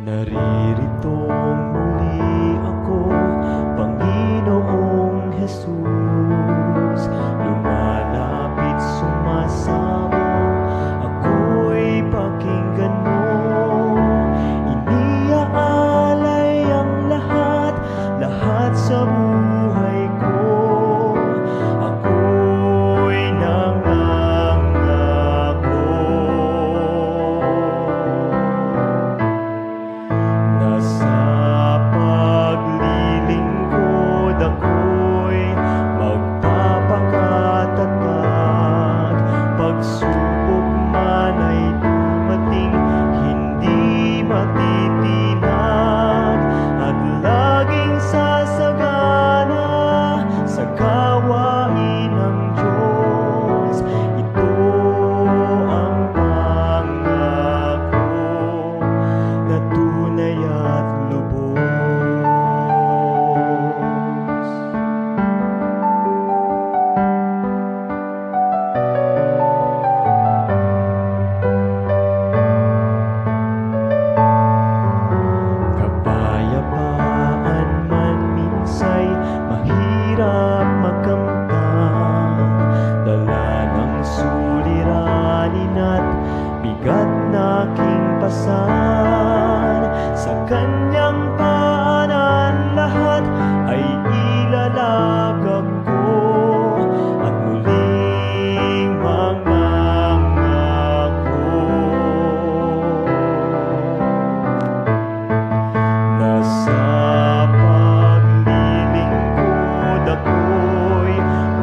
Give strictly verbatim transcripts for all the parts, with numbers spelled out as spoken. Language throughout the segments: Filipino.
Naririto'ng muli ako, Panginoong Jesus. Lumalapit, sumasamo, ako'y pakinggan mo. Iniaalay ang lahat, lahat sa buhay ko. Ako'y nangangako na sa paglilingkod ako'y magpapakatatag. Pagsubok man ay dumating, hindi matitinag, at laging sasagana sa gawain ng Diyos. Ito ang pangako na tunay at lubos. Kapayapaan man minsay mahirap magkamtan, dala ng suliranin at bigat na aking pasan. Sa kanyang paanan lahat ay ilalagak ko, at muling mangangako na sa paglilingkod ako'y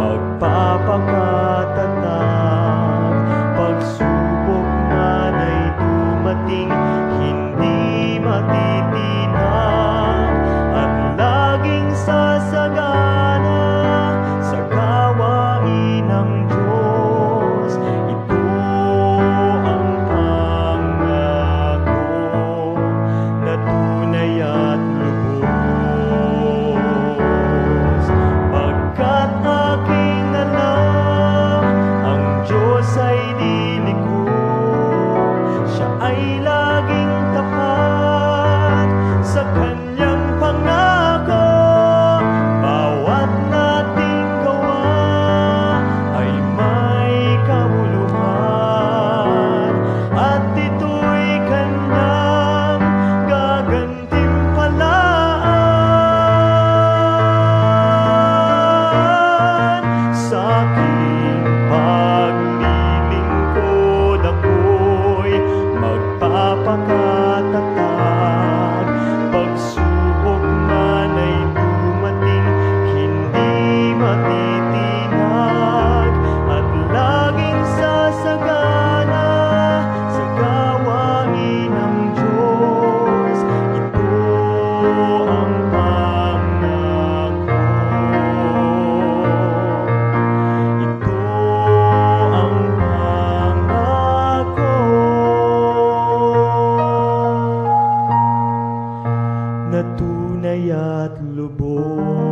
magpapakatatag. Pagsubok man ay dumating, hindi matitinag, at laging sasagana sa gawain ng Diyos. Ito ang pangako na tunay at lubos. Pagkat aking alam, ang Diyos ay liliko, siya ay laging tapat sa kanyang pangako. Bawat nating gawa ay may kabuluhan, at ito'y kanyang gagantimpalaan. Sa aking paglilingkod ako'y magpapakatatag. Pagsubok man ay dumating, hindi matitinag, at laging sasagana sa gawain ng Diyos. Ito ang pangako. Ito ang pangako na tunay at lubos.